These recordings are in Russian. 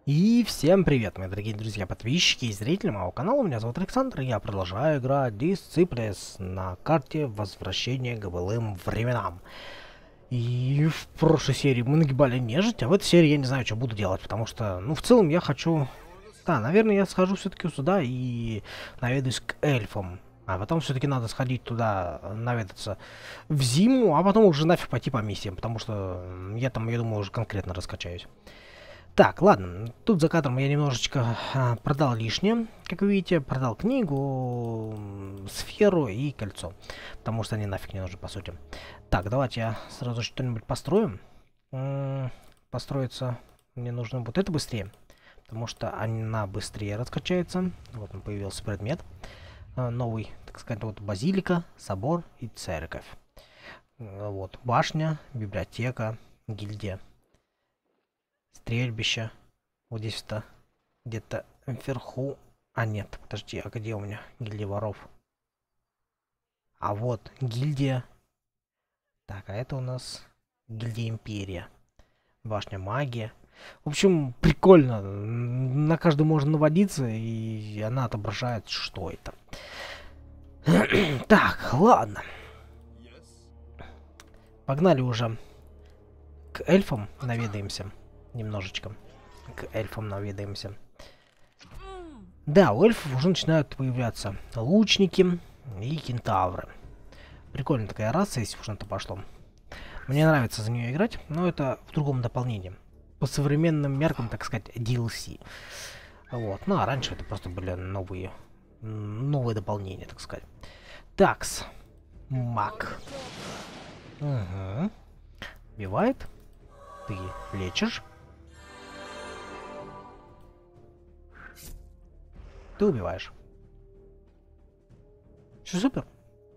И всем привет, мои дорогие друзья, подписчики и зрители моего канала. Меня зовут Александр, и я продолжаю играть Disciples на карте Возвращения к былым временам. И в прошлой серии мы нагибали нежить, а в этой серии я не знаю, что буду делать, потому что, в целом я хочу... Да, наверное, я схожу все-таки сюда и наведаюсь к эльфам. А потом все-таки надо сходить туда, наведаться в зиму, а потом уже нафиг пойти по миссиям, потому что я там, я думаю, уже конкретно раскачаюсь. Так, ладно, тут за кадром я немножечко продал лишнее, как вы видите, продал книгу, сферу и кольцо, потому что они нафиг не нужны, по сути. Так, давайте я сразу что-нибудь построю. Построиться мне нужно вот это быстрее, потому что она быстрее раскачается. Вот он появился предмет, новый, так сказать, вот базилика, собор и церковь. Вот, башня, библиотека, гильдия. Стрельбище. Вот здесь-то где-то вверху. А нет, подожди, а где у меня гильдия воров? А вот гильдия. Так, а это у нас гильдия империя. Башня магия. В общем, прикольно. На каждую можно наводиться, и она отображает, что это. Так, ладно. Погнали уже к эльфам наведаемся. Немножечко к эльфам наведаемся. Да, у эльфов уже начинают появляться лучники и кентавры. Прикольная такая раса, если уж на то пошло. Мне нравится за нее играть, но это в другом дополнении. По современным меркам, так сказать, DLC. Вот. Ну, а раньше это просто были новые дополнения, так сказать. Такс. Маг. Угу. Убивает. Ты лечишь. Ты убиваешь. Все супер.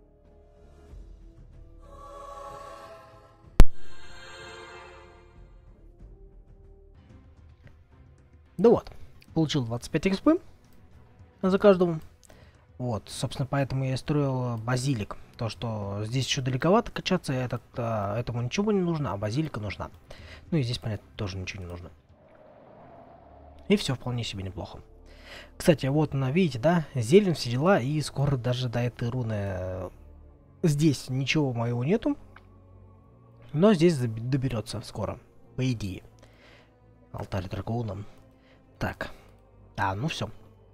Да вот. Получил 25 экспы за каждого. Вот, собственно, поэтому я и строил базилик. То, что здесь еще далековато качаться, этому ничего не нужно, а базилика нужна. Ну и здесь, понятно, тоже ничего не нужно. И все вполне себе неплохо. Кстати, вот она, видите, да? Зелень, все дела, и скоро даже до этой руны здесь ничего моего нету. Но здесь доберется скоро, по идее. Алтарь дракона. Так. Ну все.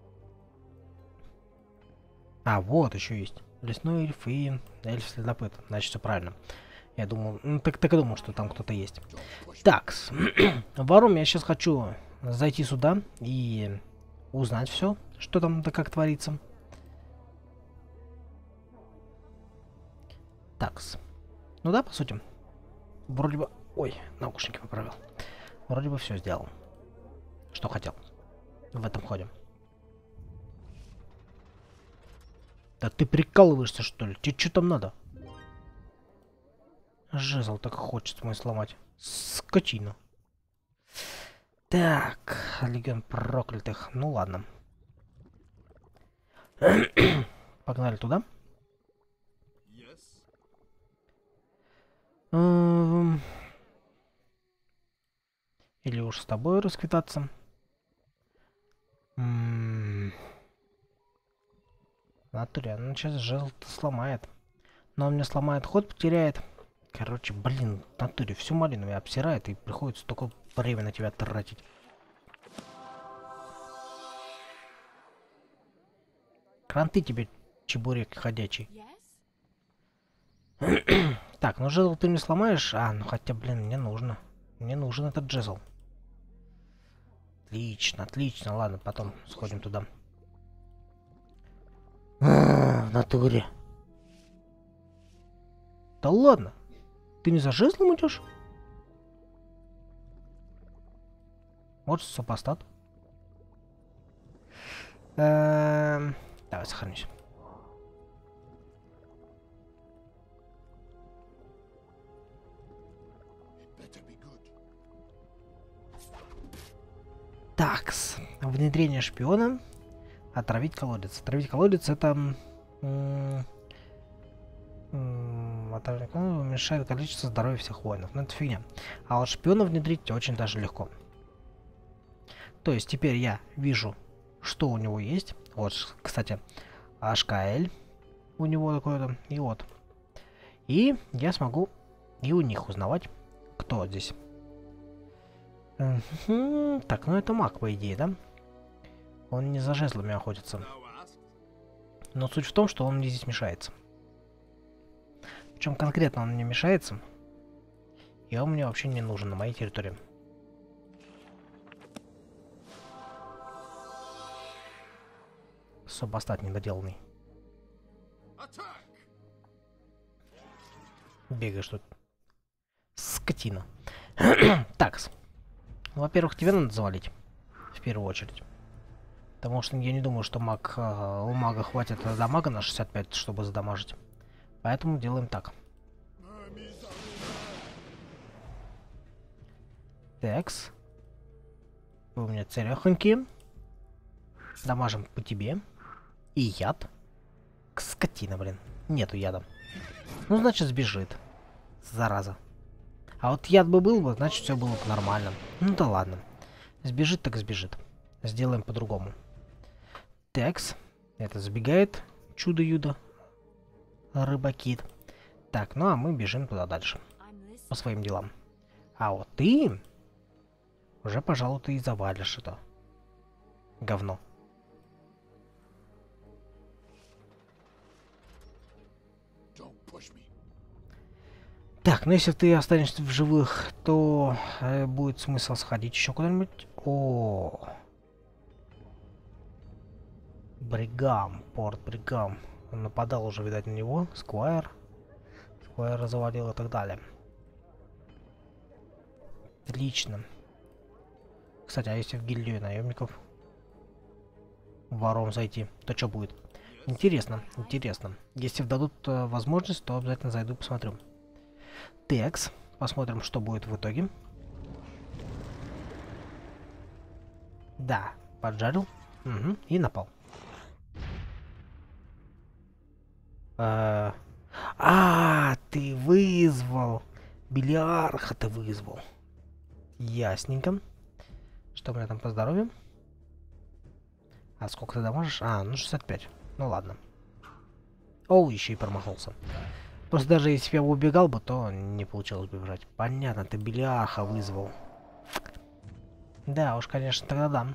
А, вот еще есть. Лесной эльф и эльф-следопыт. Значит, все правильно. Я думал, так и думал, что там кто-то есть. Так, вором я сейчас хочу зайти сюда и узнать все, что там да как творится. Такс. Ну да, по сути. Вроде бы... Ой, наушники поправил. Вроде бы все сделал. Что хотел. В этом ходе. Да ты прикалываешься, что ли? Тебе что там надо? Жезл так хочется мой сломать. Скотина. Так, легион проклятых. Ну ладно. Погнали туда. Или уж с тобой расквитаться. Натуре, ну сейчас жезл-то сломает. Но он мне сломает ход, потеряет. Короче, блин, в натуре всю малину меня обсирает, и приходится только время на тебя тратить. Кранты тебе, чебурек ходячий. Так, ну жезл ты не сломаешь? Ну хотя, блин, мне нужно. Мне нужен этот жезл. Отлично, отлично. Ладно, потом сходим туда. В натуре. Да ладно. Ты не за жезлом идешь? Может, супостат? Давай сохранюсь. Такс. Внедрение шпиона. Отравить колодец. Отравить колодец это... уменьшает количество здоровья всех воинов. Ну это фигня. А вот шпиона внедрить очень даже легко. То есть теперь я вижу, что у него есть. Вот, кстати, HKL у него такое-то. И вот. И я смогу и у них узнавать, кто здесь. Так, ну это маг, по идее, да? Он не за жезлами охотится. Но суть в том, что он мне здесь мешается. Причем конкретно он мне мешается. И он мне вообще не нужен на моей территории. Субостат недоделанный. Бегаешь тут. Скотина. Такс. Во-первых, тебе надо завалить. В первую очередь. Потому что я не думаю, что у мага хватит дамага на 65, чтобы задамажить. Поэтому делаем так. Такс. Вы у меня целехонькие. Дамажим по тебе. И яд. Скотина, блин. Нету яда. Ну, значит, сбежит. Зараза. А вот яд бы был бы, значит, все было бы нормально. Ну да ладно. Сбежит, так сбежит. Сделаем по-другому. Такс. Это сбегает. Чудо-юдо. Рыбакит. Так, ну а мы бежим туда дальше. По своим делам. А вот ты... Уже, пожалуй, ты и завалишь это. Говно. Так, ну если ты останешься в живых, то будет смысл сходить еще куда-нибудь. О, Бригам, порт Бригам. Он нападал уже, видать, на него. Сквайр завалил и так далее. Отлично. Кстати, а если в гильдию наемников вором зайти, то что будет? Интересно, интересно. Если дадут возможность, то обязательно зайду посмотрю. Текс. Посмотрим, что будет в итоге. Да, поджарил. Угу, и напал. Ты вызвал. Белиарха ты вызвал. Ясненько. Что у меня там по здоровью? А сколько ты дамажишь? Ну 65. Ну ладно. О, еще и промахнулся. Просто даже если бы я убегал бы, то не получилось бы бежать. Понятно, ты Белиарха вызвал. Да, уж, конечно, тогда да.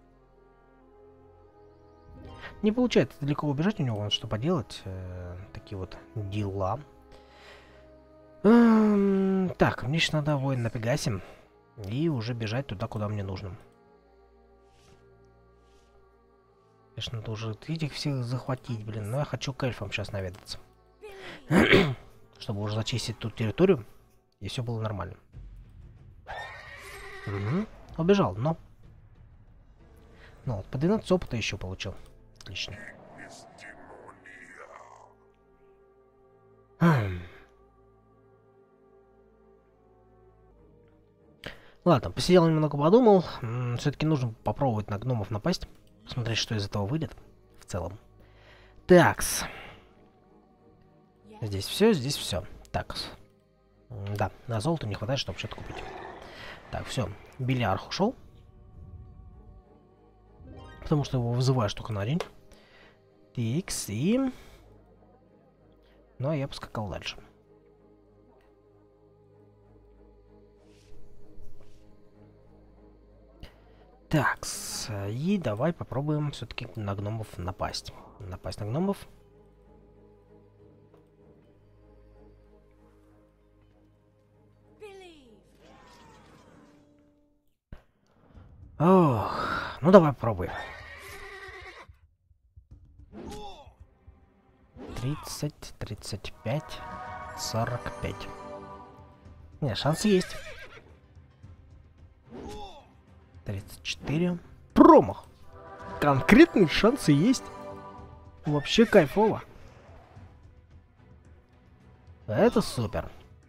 Не получается далеко убежать у него, что поделать. Такие вот дела. Так, мне сейчас надо воин на Пегасе. И уже бежать туда, куда мне нужно. Конечно, надо уже этих всех захватить, блин. Но я хочу к эльфам сейчас наведаться. Чтобы уже зачистить тут территорию. И все было нормально. Угу. Убежал, но... Ну вот, по 12 опыта еще получил. Отлично. Ладно, посидел немного, подумал. Все-таки нужно попробовать на гномов напасть. Посмотреть, что из этого выйдет в целом. Такс. Здесь все. Так. Да, на золото не хватает, чтобы что-то купить. Так, все. Белиарх ушел. Потому что его вызываешь только на день. Тикс и... Ну, а я поскакал дальше. Такс. И давай попробуем все-таки на гномов напасть. Напасть на гномов. Ох, ну давай попробуем. 30, 35, 45. Не, шанс есть. 34. Промах. Конкретные шансы есть. Вообще кайфово. Это супер.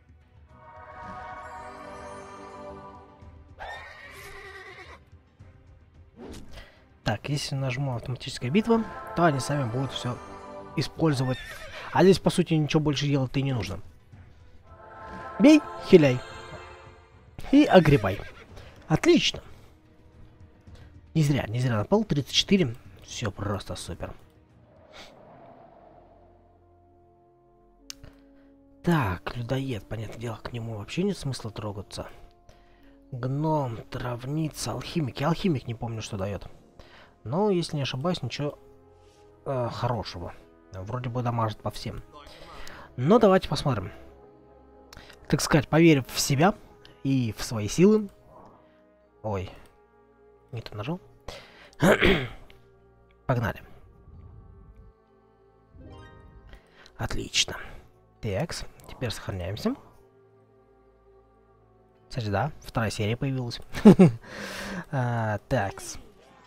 Так, если нажму автоматическая битва, то они сами будут все использовать. А здесь, по сути, ничего больше делать-то и не нужно. Бей, хиляй. И огребай. Отлично. Не зря напал. 34. Все просто супер. Так, людоед, понятное дело, к нему вообще нет смысла трогаться. Гном, травница, алхимик. Я алхимик не помню, что дает. Но, если не ошибаюсь, ничего хорошего. Вроде бы дамажит по всем. Но давайте посмотрим. Так сказать, поверив в себя и в свои силы. Ой, не то нажал. Погнали. Отлично. Такс, теперь сохраняемся. Кстати, да, вторая серия появилась. Такс.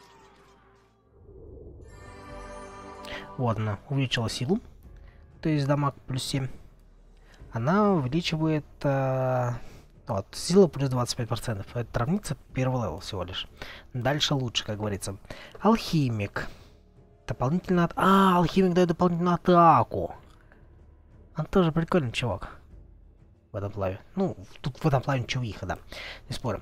Вот она, увеличила силу. То есть дамаг плюс 7. Она увеличивает... вот, сила плюс 25%. Это травница первого левела всего лишь. Дальше лучше, как говорится. Алхимик. Дополнительно... алхимик дает дополнительную атаку. Он тоже прикольный чувак. В этом плане. Ну, тут в этом плане чувиха, да. Не спорю.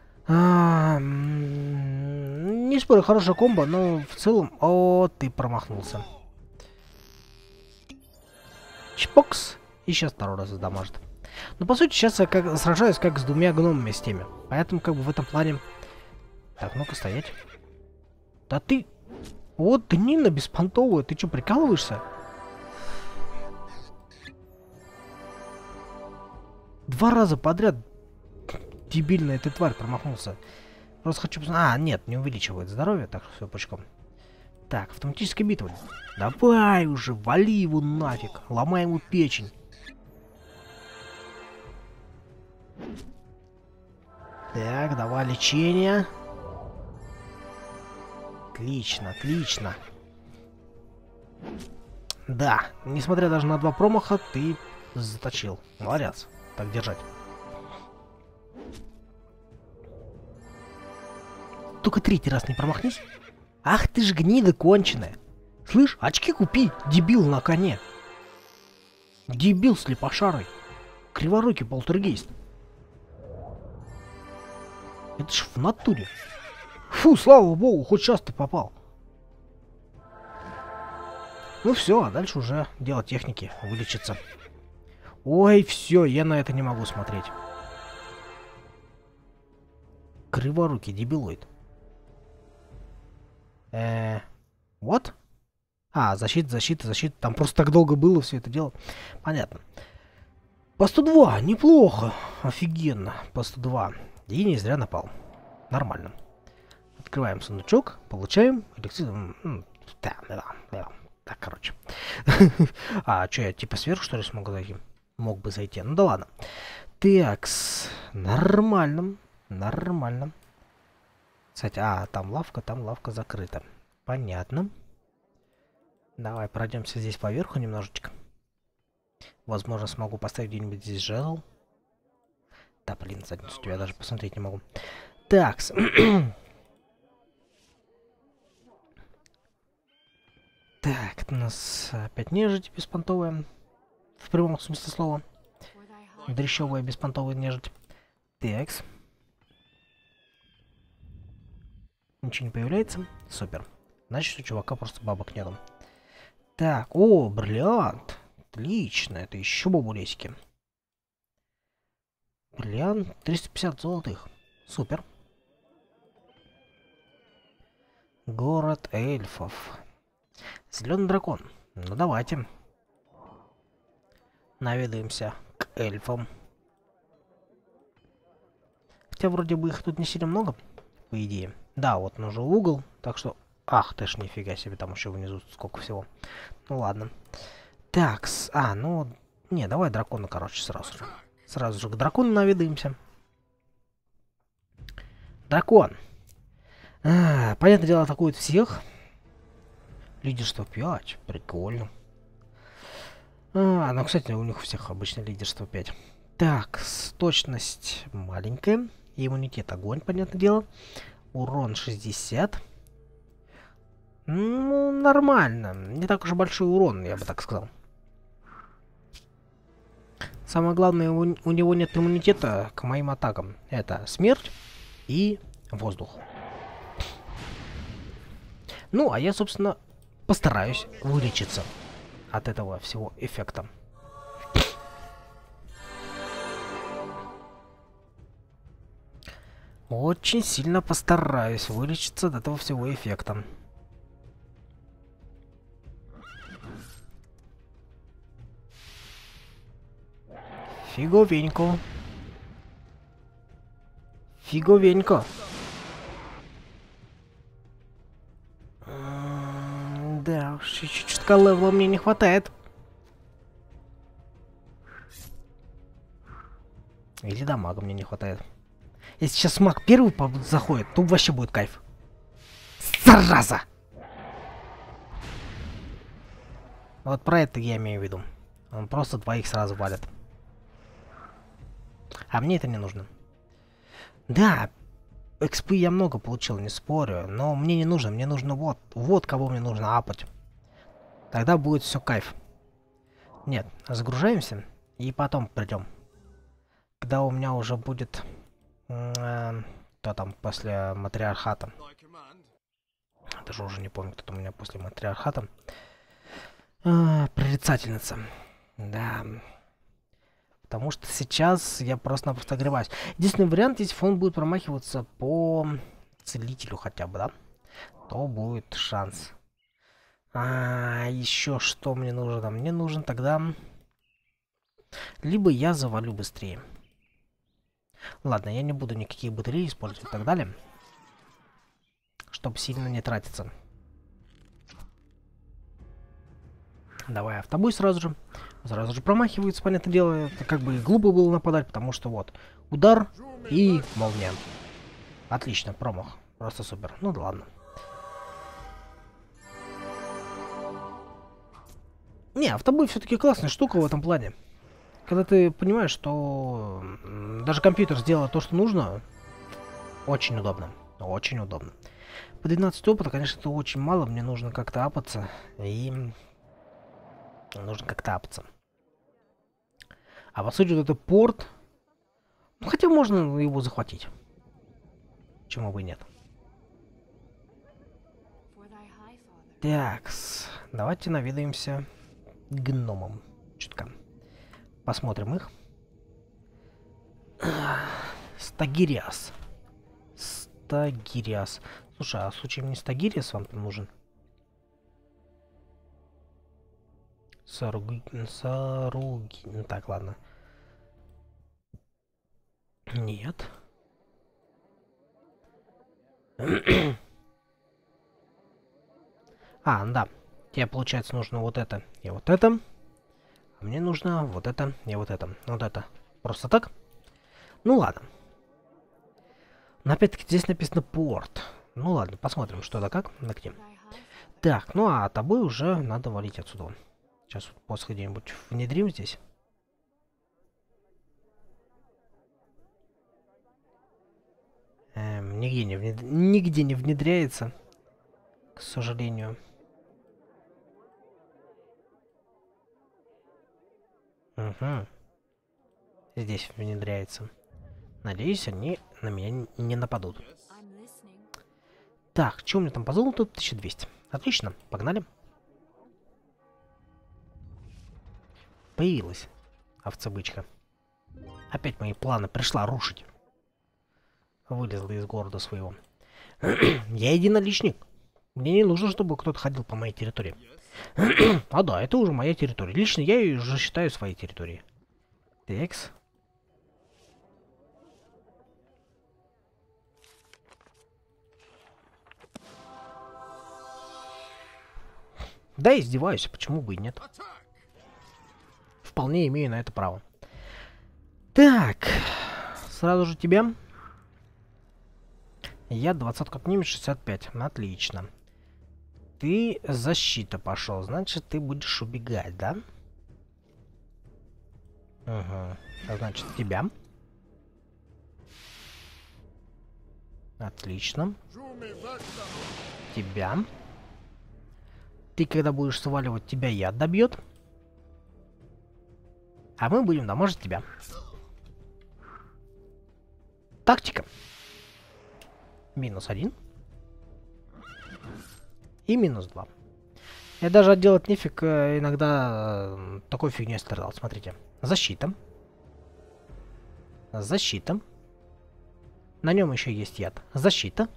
Не спорю, хорошая комбо, но в целом... О, ты промахнулся. Чпокс. И сейчас второй раз задамажит. Но по сути сейчас я сражаюсь как с двумя гномами с теми. Поэтому как бы в этом плане... Так, ну-ка стоять. Да ты... Вот Нина беспонтовая. Ты что, прикалываешься? Два раза подряд дебильная ты тварь промахнулся. Просто хочу посмотреть... нет, не увеличивает здоровье, так что все пучком. Так, автоматическая битва. Давай уже, вали его нафиг. Ломай ему печень. Так, давай лечение. Отлично, отлично. Да, несмотря даже на 2 промаха, ты заточил. Молодец. Так держать. Только 3-й раз не промахнись. Ах ты ж гнида конченая. Слышь, очки купи, дебил на коне. Дебил слепошарый. Криворукий полтергейст. Это ж в натуре. Фу, слава богу, хоть сейчас ты попал. Ну все, а дальше уже дело техники, вылечиться. Ой, все, я на это не могу смотреть. Криворукий дебилоид. Вот? Защита. Там просто так долго было все это дело. Понятно. По 102, неплохо. Офигенно. По 102. И не зря напал. Нормально. Открываем сундучок, получаем эликсир. Да. Так, короче. А, что, я типа сверху, что ли, смогу зайти? Мог бы зайти. Ну да ладно. Такс. Нормально. Кстати, там лавка закрыта. Понятно. Давай пройдемся здесь поверху немножечко. Возможно, смогу поставить где-нибудь здесь жезл. Да, блин, задницу тебя даже посмотреть не могу. Такс. Так, у нас опять нежить беспонтовая. В прямом смысле слова. Дрещевая беспонтовая нежить. Такс. Ничего не появляется. Супер. Значит, у чувака просто бабок нету. Так, бриллиант. Отлично, это еще бабулесики. Бриллиант 350 золотых. Супер. Город эльфов. Зеленый дракон. Ну давайте. Наведаемся к эльфам. Хотя вроде бы их тут не сильно много, по идее. Да, вот нужен угол, так что... Ах ты ж, нифига себе, там еще внизу сколько всего. Ну ладно. Такс, не, давай дракона, короче, сразу же. Сразу же к дракону наведаемся. Дракон. Понятное дело, атакует всех. Лидерство 5, прикольно. Ну, кстати, у них у всех обычно лидерство 5. Так, точность маленькая. Иммунитет огонь, понятное дело. Урон 60. Ну, нормально. Не так уж и большой урон, я бы так сказал. Самое главное, у него нет иммунитета к моим атакам. Это смерть и воздух. Ну, а я, собственно, постараюсь вылечиться от этого всего эффекта. Очень сильно постараюсь вылечиться от этого всего эффекта. Фиговенько. Фиговенько. Да, чуть-чуть левела мне не хватает. Или дамага мне не хватает. Если сейчас маг первый заходит, то вообще будет кайф. Зараза! Вот про это я имею в виду. Он просто двоих сразу валит. А мне это не нужно. Да, экспы я много получил, не спорю. Но мне не нужно. Мне нужно вот. Вот кого мне нужно апать. Тогда будет все кайф. Нет, загружаемся. И потом придем. Когда у меня уже будет... кто там после матриархата? Даже уже не помню, кто там у меня после матриархата. Прорицательница. Да. Потому что сейчас я просто-напросто огреваюсь. Единственный вариант, если фон будет промахиваться по целителю хотя бы, да? То будет шанс. Еще что мне нужно? Мне нужен тогда... Либо я завалю быстрее. Ладно, я не буду никакие батареи использовать и так далее. Чтобы сильно не тратиться. Давай автобой сразу же. Сразу же промахивается, понятное дело. Это как бы глупо было нападать, потому что вот. Удар и молния. Отлично, промах. Просто супер. Ну да ладно. Не, автобой все-таки классная штука в этом плане. Когда ты понимаешь, что даже компьютер сделал то, что нужно, очень удобно. Очень удобно. По 12 опыта, конечно, это очень мало. Мне нужно как-то апаться. И... нужно как-то апаться. А по сути, вот это порт... Ну, хотя можно его захватить. Почему бы и нет. Такс. Давайте наведаемся гномам. Чутка. Посмотрим их. Стагириас. Стагириас. Слушай, а случаем не Стагириас вам там нужен? Саруги... Так, ладно. Нет. Да. Тебе, получается, нужно вот это и вот это. А мне нужно вот это и вот это. Вот это. Просто так? Ну ладно. Но опять-таки здесь написано порт. Ну ладно, посмотрим, что да как. На где. Так, ну а тобой уже надо валить отсюда. Сейчас после где-нибудь внедрим здесь. Нигде не внедряется, к сожалению. Угу. Здесь внедряется. Надеюсь, они на меня не нападут. Так, что у меня там по золоту? 1200. Отлично, погнали. Появилась овца-бычка. Опять мои планы пришла рушить. Вылезла из города своего. Я единоличник. Мне не нужно, чтобы кто-то ходил по моей территории. Да, это уже моя территория. Лично я ее уже считаю своей территорией. Текс. Да, издеваюсь, почему бы и нет. Вполне имею на это право. Так, сразу же тебя. Я 20 отнимет 65. Отлично. Ты защита пошел, значит, ты будешь убегать, да? Угу. Значит, тебя. Отлично. Тебя. Ты, когда будешь сваливать, тебя яд добьет. А мы будем дамажить тебя. Тактика. -1. И -2. Я даже отделать нефиг, иногда такой фигней страдал. Смотрите. Защита. Защита. На нем еще есть яд. Защита.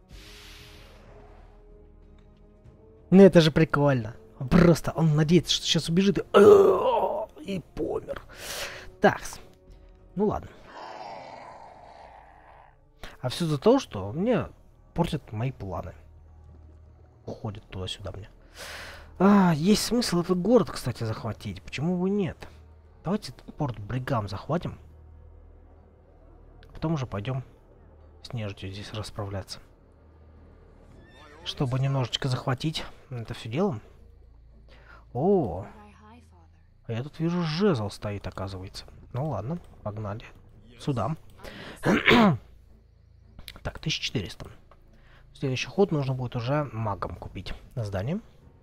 Ну это же прикольно. Просто он надеется, что сейчас убежит и помер. Так. Ну ладно. А все за то, что мне портят мои планы. Уходит туда-сюда мне. Есть смысл этот город, кстати, захватить. Почему бы нет? Давайте порт Бригам захватим. Потом уже пойдем с нежитью здесь расправляться. Чтобы немножечко захватить это все дело. О, а я тут вижу, жезл стоит, оказывается. Ну ладно, погнали. Сюда. Так, 1400. Следующий ход нужно будет уже магом купить здание.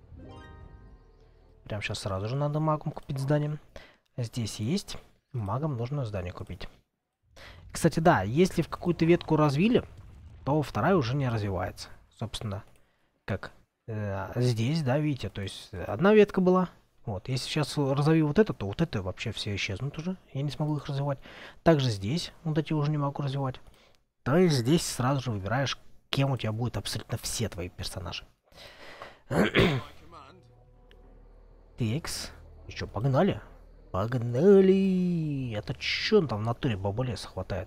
Прям сейчас сразу же надо магом купить здание. Здесь есть. Магом нужно здание купить. Кстати, да, если в какую-то ветку развили, то вторая уже не развивается. Собственно, как здесь, да, видите, то есть одна ветка была. Вот, если сейчас разовью вот это, то вот это вообще все исчезнут уже. Я не смогу их развивать. Также здесь вот эти уже не могу развивать. То есть здесь сразу же выбираешь, кем у тебя будут абсолютно все твои персонажи. Текс. И что, погнали? Погнали! Это чё он там в натуре баболеса хватает?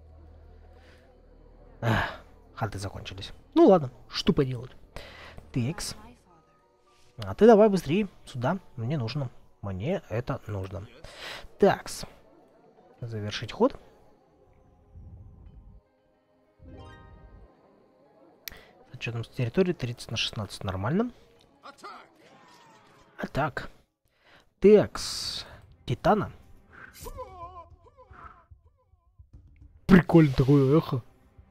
Хаты закончились. Ну ладно, что поделать. Текс. А ты давай быстрее сюда. Мне нужно. Мне это нужно. Такс. Завершить ход. Что там с территории? 30 на 16. Нормально. Атак. Текс. Титана. Прикольно такое эхо.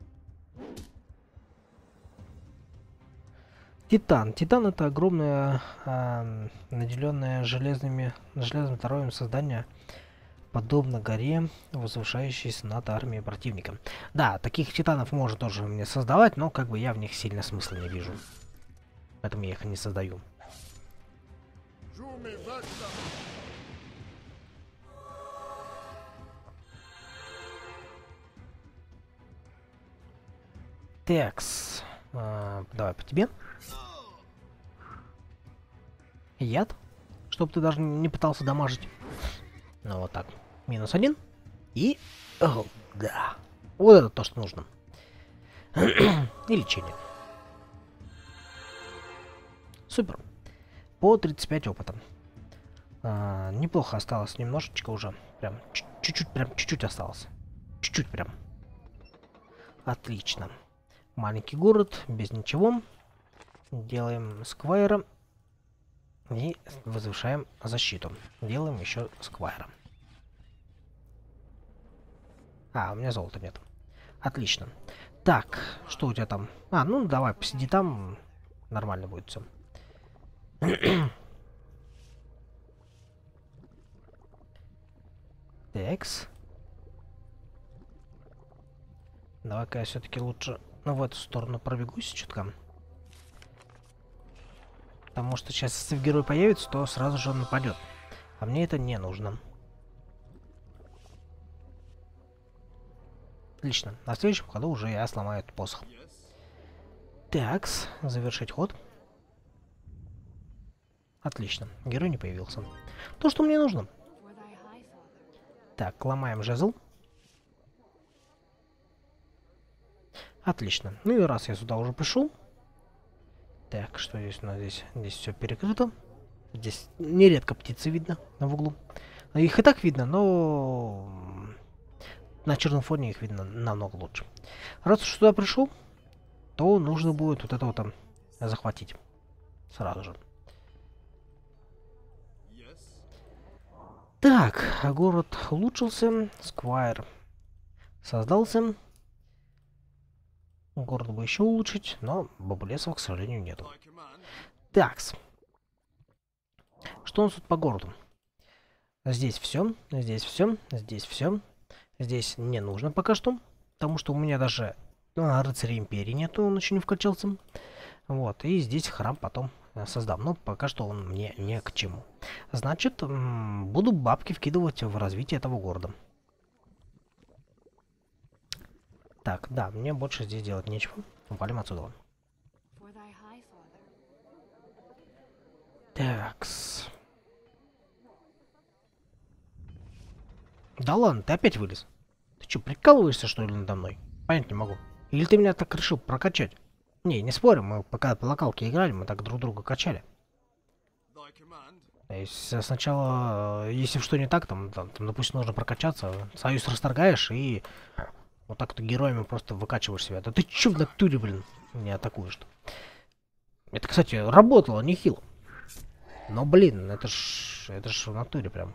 Титан. Титан это огромное, наделенное железным здоровьем создание, подобно горе, возвышающейся над армией противника. Да, таких титанов можно тоже мне создавать, но как бы я в них сильно смысла не вижу. Поэтому я их не создаю. Текс. Давай по тебе. Яд. Чтобы ты даже не пытался дамажить. Ну вот так. -1. И... О, да. Вот это то, что нужно. И лечение. Супер. По 35 опыта. Неплохо осталось немножечко уже. Прям чуть-чуть осталось. Чуть-чуть прям. Отлично. Маленький город, без ничего. Делаем сквайра. И возвышаем защиту. Делаем еще сквайра. У меня золота нет. Отлично. Так, что у тебя там? Ну давай, посиди там. Нормально будет все. Текс. Давай-ка я все-таки лучше в эту сторону пробегусь чутка. Потому что сейчас, если герой появится, то сразу же он нападет. А мне это не нужно. Отлично. На следующем ходу уже я сломаю этот посох. Такс. Завершить ход. Отлично. Герой не появился. То, что мне нужно. Так, ломаем жезл. Отлично. Ну и раз я сюда уже пришел. Так, что здесь у нас здесь? Здесь все перекрыто. Здесь нередко птицы видно в углу. Их и так видно, но на черном фоне их видно намного лучше. Раз уж сюда пришел, то нужно будет вот это вот там захватить. Сразу же. Так, город улучшился. Сквайр создался. Город бы еще улучшить, но бабулесов, к сожалению, нету. Такс. Что у нас тут по городу? Здесь все, здесь все, здесь все. Здесь не нужно пока что, потому что у меня даже рыцаря империи нету, он еще не вкачался. Вот, и здесь храм потом создам. Но пока что он мне не к чему. Значит, буду бабки вкидывать в развитие этого города. Так, да, мне больше здесь делать нечего. Валим отсюда. Такс. Да ладно, ты опять вылез. Ты что, прикалываешься, что ли, надо мной? Понять не могу. Или ты меня так решил прокачать? Не спорим, мы пока по локалке играли, мы так друг друга качали. То есть сначала, если что не так, там, допустим, нужно прокачаться, союз расторгаешь и вот так-то героями просто выкачиваешь себя. Да ты чё в натуре, блин, не атакуешь-то? Это, кстати, работало нехило. Но, блин, это ж в натуре прям.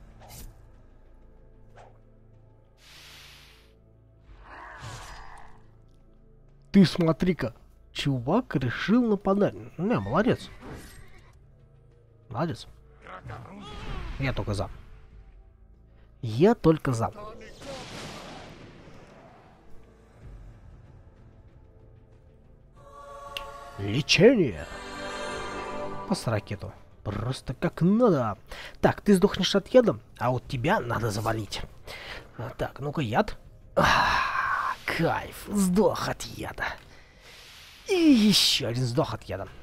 Ты смотри-ка, чувак решил нападать. Не, молодец. Молодец. Я только за. Я только за. Лечение. Пас ракету. Просто как надо. Так, ты сдохнешь от яда, а вот тебя надо завалить. Так, ну-ка, яд. Кайф, сдох от яда. И еще один сдох от яда.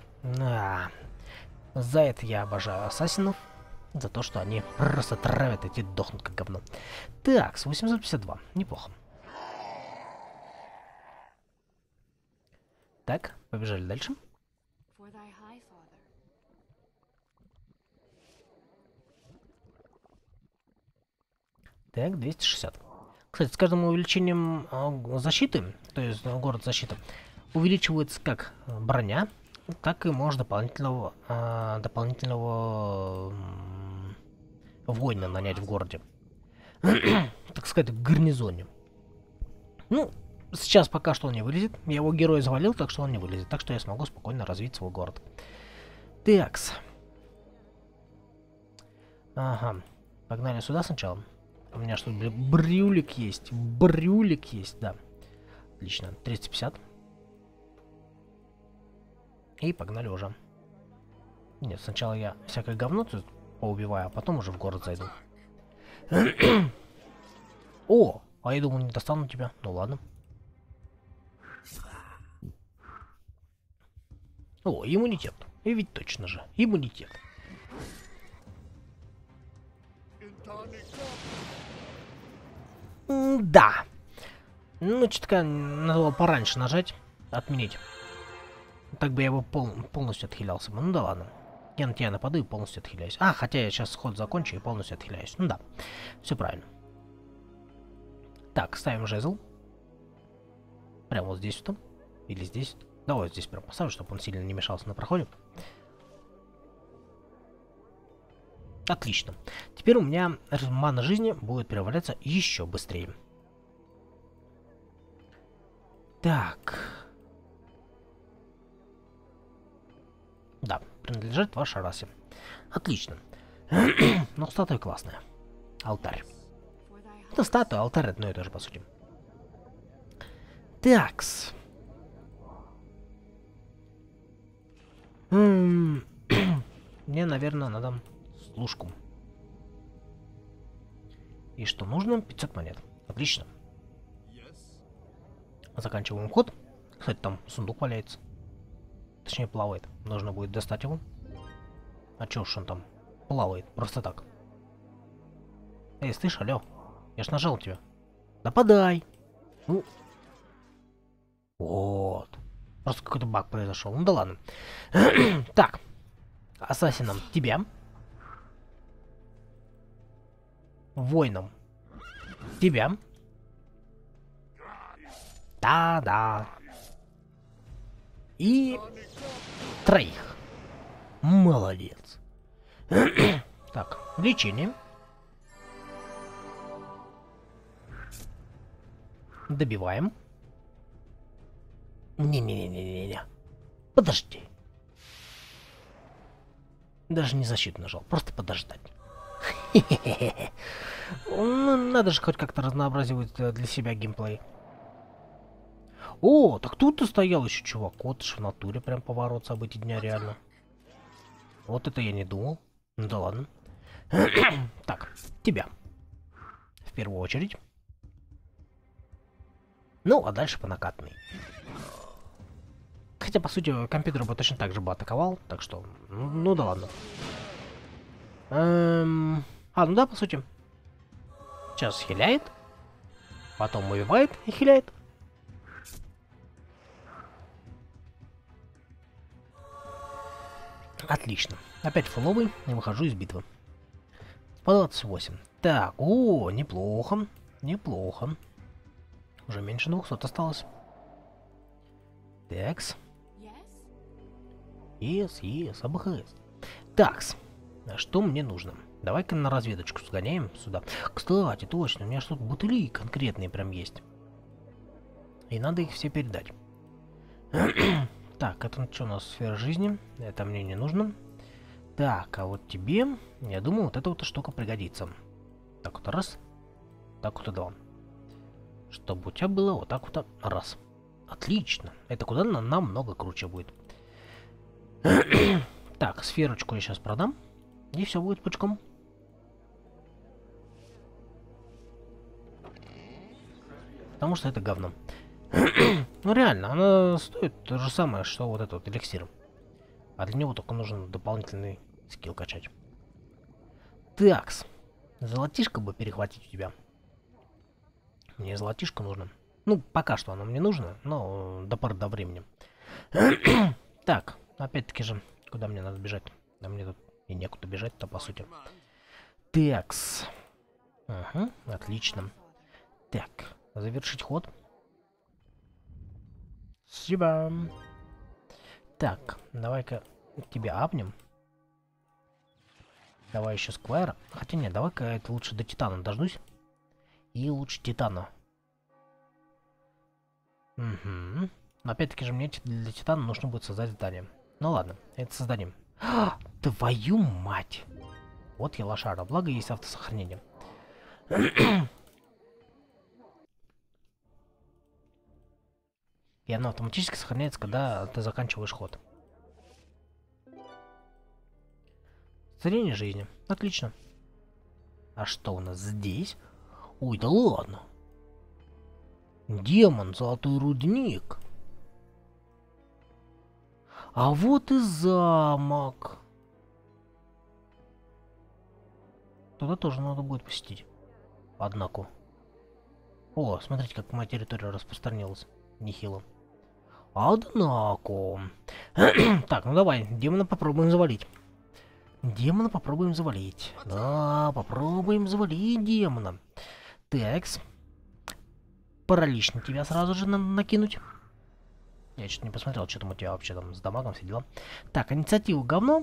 За это я обожаю ассасинов. За то, что они просто травят и те дохнут как говно. Так, с 852. Неплохо. Так, побежали дальше. Так, 260. Кстати, с каждым увеличением защиты, то есть город защиты, увеличивается как броня, так и можно дополнительного воина нанять в городе. Так сказать, в гарнизоне. Ну, сейчас пока что он не вылезет. Я его героя завалил, так что он не вылезет. Так что я смогу спокойно развить свой город. Такс. Ага. Погнали сюда сначала. У меня что, брюлик есть? Брюлик есть, да. Отлично. 350. И погнали уже. Нет, сначала я всякое говно тут поубиваю, а потом уже в город зайду. О! А я думал, не достану тебя. Ну ладно. О, иммунитет. И ведь точно же. Иммунитет. Да. Ну, чутка надо было пораньше нажать. Отменить. Так бы я его полностью отхилялся бы. Ну да ладно. Я на тебя нападу и полностью отхиляюсь. А, хотя я сейчас ход закончу и полностью отхиляюсь. Ну да. Все правильно. Так, ставим жезл. Прямо вот здесь вот. Или здесь. Давай вот здесь прям поставлю, чтобы он сильно не мешался на проходе. Отлично. Теперь у меня мана жизни будет превращаться еще быстрее. Так. Да, принадлежит вашей расе. Отлично. Но статуя классная. Алтарь. Это статуя, алтарь одно и то же, по сути. Такс. Мне, наверное, надо служку. И что нужно? 500 монет. Отлично. Заканчиваем ход. Кстати, там сундук валяется. Точнее, плавает. Нужно будет достать его. А чё уж он там плавает? Просто так. Эй, слышь, алё. Я ж нажал тебя. Нападай. Ну. Вот. Просто какой-то баг произошел. Ну да ладно. Так. Ассасином тебя. Воином тебя. Да-да. И троих. Молодец. Так, лечение. Добиваем. Не-не-не-не-не. Подожди. Даже не защиту нажал, просто подождать. Ну, надо же хоть как-то разнообразивать для себя геймплей. О, так тут ты стоял еще, чувак. Вот ж в натуре прям поворот событий дня, реально. Вот это я не думал. Ну да ладно. Так, тебя. В первую очередь. Ну, а дальше по накатанной. Хотя, по сути, компьютер бы точно так же бы атаковал, так что, ну да ладно. Ну да, по сути. Сейчас хиляет. Потом убивает и хиляет. Отлично. Опять фуловый и выхожу из битвы. По 28. Так, о, неплохо. Неплохо. Уже меньше 200 осталось. Такс. Yes, АБХС. Такс. А что мне нужно? Давай-ка на разведочку сгоняем сюда. Кстати, точно, у меня что-то бутыли конкретные прям есть. И надо их все передать. Так, это что у нас? Сфера жизни. Это мне не нужно. Так, а вот тебе, я думаю, вот эта вот штука пригодится. Так вот раз. Так вот два. Чтобы у тебя было вот так вот раз. Отлично. Это куда намного круче будет. Так, сферочку я сейчас продам. И все будет пучком. Потому что это говно. Ну реально, она стоит то же самое, что вот этот вот эликсир. А для него только нужен дополнительный скилл качать. Такс. Золотишко бы перехватить у тебя. Мне золотишко нужно. Ну, пока что оно мне нужно, но до поры до времени. Так, опять-таки же, куда мне надо бежать? Да мне тут и некуда бежать-то, по сути. Такс. Ага, отлично. Так, завершить ход. Спасибо. Так, давай-ка тебя апнем. Давай еще сквайра. Хотя нет, давай-ка это лучше до Титана дождусь. И лучше Титана. Угу. Но опять-таки же мне для Титана нужно будет создать здание. Ну ладно, это создадим. Твою мать! Вот я лошара, благо есть автосохранение. И оно автоматически сохраняется, когда ты заканчиваешь ход. Зрение жизни. Отлично. А что у нас здесь? Ой, да ладно. Демон, золотой рудник. А вот и замок. Туда тоже надо будет посетить. Однако. О, смотрите, как моя территория распространилась. Нехило. Однако. Так, ну давай, демона попробуем завалить. Демона попробуем завалить. Да, попробуем завалить демона. Такс. Паралич на тебя сразу же накинуть. Я что-то не посмотрел, что там у тебя вообще там с дамагом, все дела. Так, инициатива говно.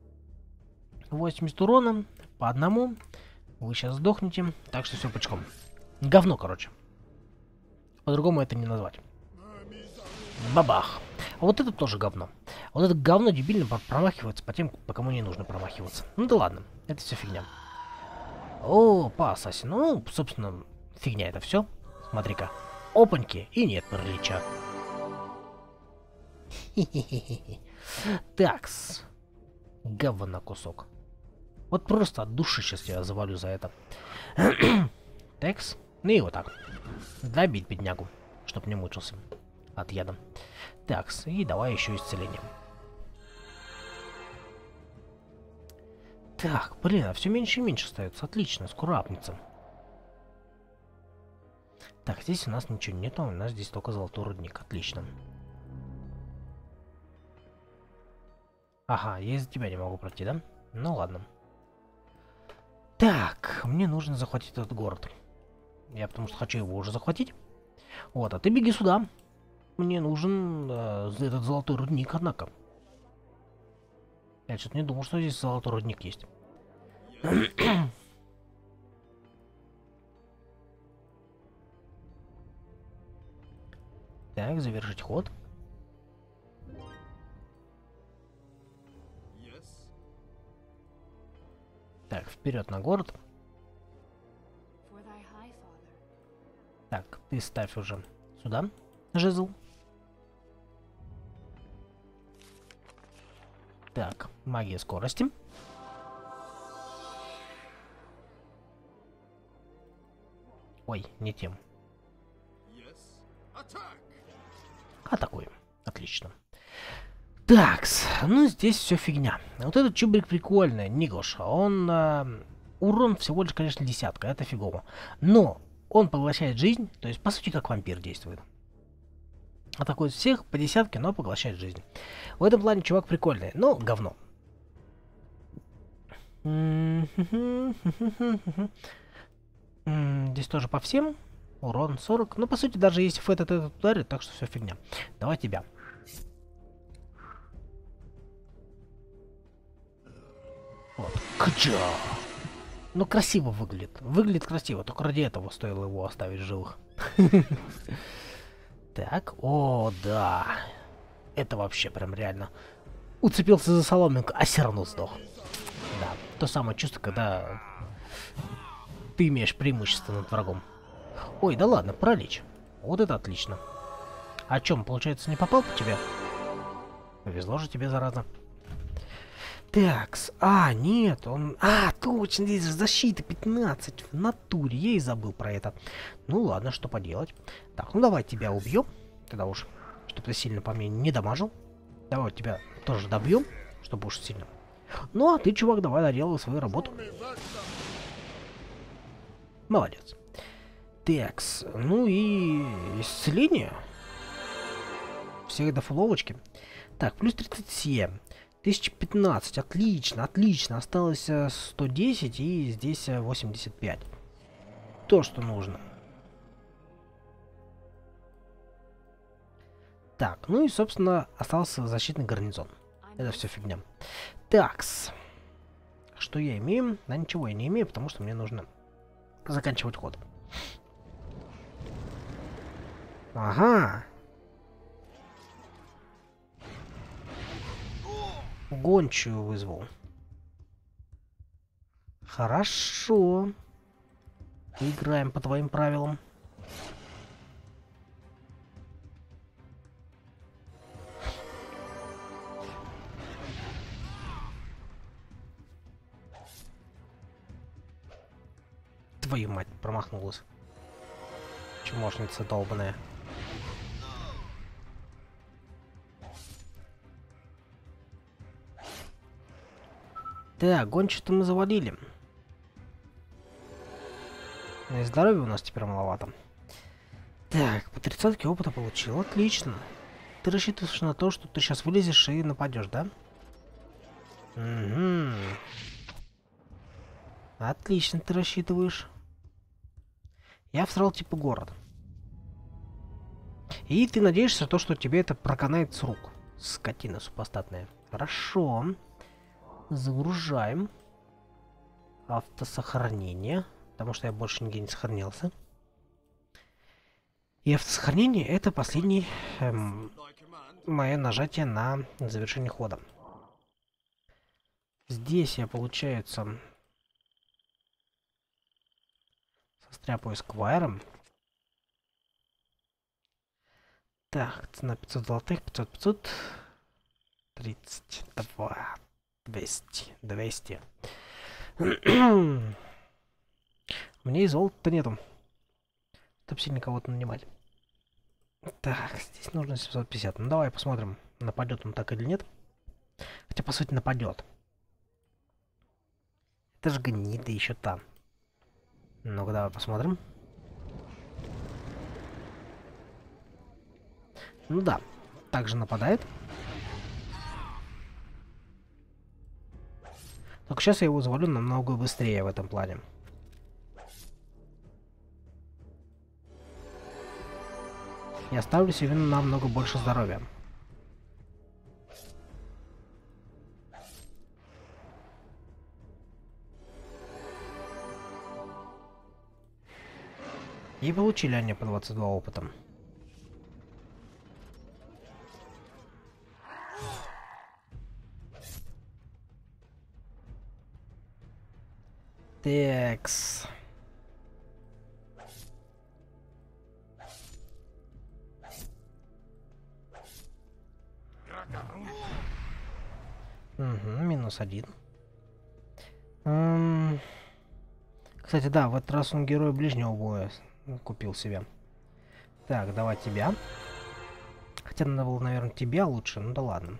80 урона по одному. Вы сейчас сдохнете. Так что все пучком. Говно, короче. По-другому это не назвать. Бабах. А вот это тоже говно. Вот это говно дебильно промахивается по тем, по кому не нужно промахиваться. Ну да ладно, это все фигня. О, по ассасину. Ну, собственно, фигня это все. Смотри-ка. Опаньки, и нет паралича. Такс. Говно кусок. Вот просто от души сейчас я завалю за это. Такс. Ну и вот так. Добить беднягу, чтоб не мучился от яда. Такс. И давай еще исцеление. Так, блин, а все меньше и меньше остается. Отлично, скоро апнется. Так, здесь у нас ничего нету, у нас здесь только золотой рудник. Отлично. Ага, я из-за тебя не могу пройти, да? Ну ладно. Так, мне нужно захватить этот город. Я потому что хочу его уже захватить. Вот, а ты беги сюда. Мне нужен этот золотой рудник, однако. Я что-то не думал, что здесь золотой рудник есть. Так, завершить ход. Так, вперед на город. Так, ты ставь уже сюда жезл. Так, магия скорости. Ой, не тем. Атакуем. Отлично. Такс, ну здесь все фигня. Вот этот чубрик прикольный, Никош. Он урон всего лишь, конечно, 10, это фигово. Но он поглощает жизнь, то есть по сути как вампир действует. Атакует всех по 10, но поглощает жизнь. В этом плане чувак прикольный, но говно. Здесь тоже по всем. Урон 40. Ну, по сути, даже если этот ударит, так что все фигня. Давай тебя. Вот. Кча. Ну, красиво выглядит. Выглядит красиво. Только ради этого стоило его оставить в живых. Так. О, да. Это вообще прям реально. Уцепился за соломинку, а все равно сдох. Да. То самое чувство, когда ты имеешь преимущество над врагом. Ой, да ладно, паралич. Вот это отлично. А чем, получается, не попал по тебе? Повезло же тебе, зараза. Такс. А, нет, он... А, точно, здесь же защита 15 в натуре. Я и забыл про это. Ну ладно, что поделать. Так, ну давай тебя убьем. Тогда уж, чтобы ты сильно по мне не дамажил. Давай вот тебя тоже добьем, чтобы уж сильно. Ну а ты, чувак, давай доделай свою работу. Молодец. Такс. Ну и исцеление. Всех до фуловочки. Так, плюс 37. 1015. Отлично, отлично. Осталось 110 и здесь 85. То, что нужно. Так, ну и, собственно, остался защитный гарнизон. Это все фигня. Такс. Что я имею? Да ничего я не имею, потому что мне нужно заканчивать ход. Ага. Гончую вызвал. Хорошо. Играем по твоим правилам. Твою мать, промахнулась. Чмошница долбаная. Так, гончую-то мы завалили. Ну и здоровья у нас теперь маловато. Так, по 30 опыта получил. Отлично. Ты рассчитываешь на то, что ты сейчас вылезешь и нападешь, да? Угу. Отлично ты рассчитываешь. Я всрал типа город. И ты надеешься на то, что тебе это проканает с рук. Скотина супостатная. Хорошо. Загружаем. Автосохранение. Потому что я больше нигде не сохранился. И автосохранение это последнее мое нажатие на завершение хода. Здесь я, получается, состряпаю сквайром. Так, цена 500 золотых, 500. 32. 200. Мне и золота-то нету. Чтоб сильно кого-то нанимать. Так, здесь нужно 750. Ну давай посмотрим, нападет он так или нет. Хотя, по сути, нападет. Это же гнида еще там. Ну-ка, давай посмотрим. Ну да, также нападает. Только сейчас я его завалю намного быстрее в этом плане. И оставлю себе намного больше здоровья. И получили они по 22 опытом. Текс. Угу, -1. Кстати, да, в этот раз он герой ближнего боя купил себе. Так, давай тебя. Хотя надо было, наверное, тебя лучше, ну да ладно.